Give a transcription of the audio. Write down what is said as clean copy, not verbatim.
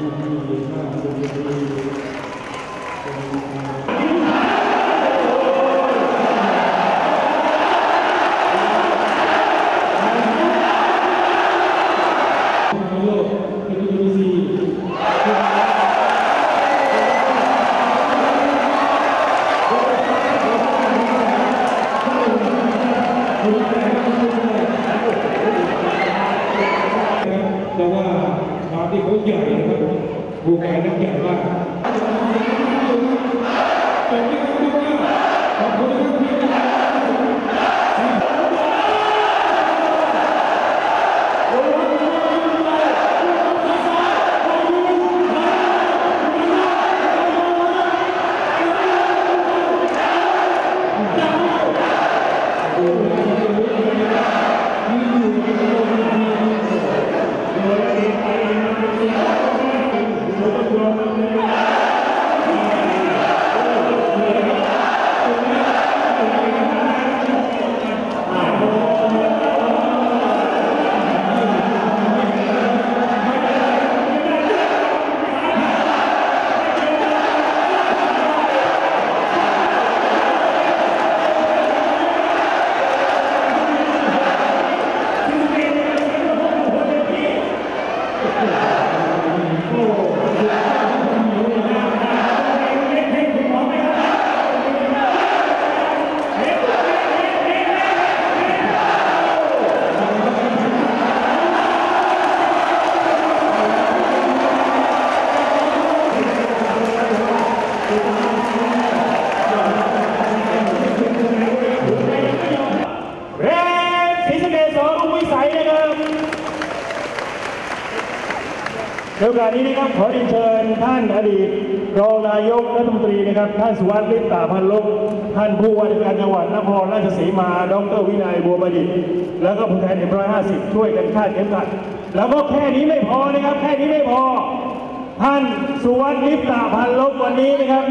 แต่ว่าความที่เขาใหญ่นะครับบูแกนั้นใหญ่มากแต่ที่เขาพูดว่าขอบคุณนะครับพี่ในโอกาสนี้นะครับขอเรียนเชิญท่านอดีตรองนายกรัฐมนตรีนะครับท่านสุวัสดิ์ ฤทธิ์ ตาพันลบท่านผู้ว่าราชการจังหวัดนครราชสีมาดร.วินัย บัวประดิษฐ์แล้วก็ผู้แทน150ช่วยกันคาดเข็มขัดแล้วก็แค่นี้ไม่พอนะครับแค่นี้ไม่พอท่านสุวัสดิ์ ฤทธิ์ ตาพันลบวันนี้นะครับ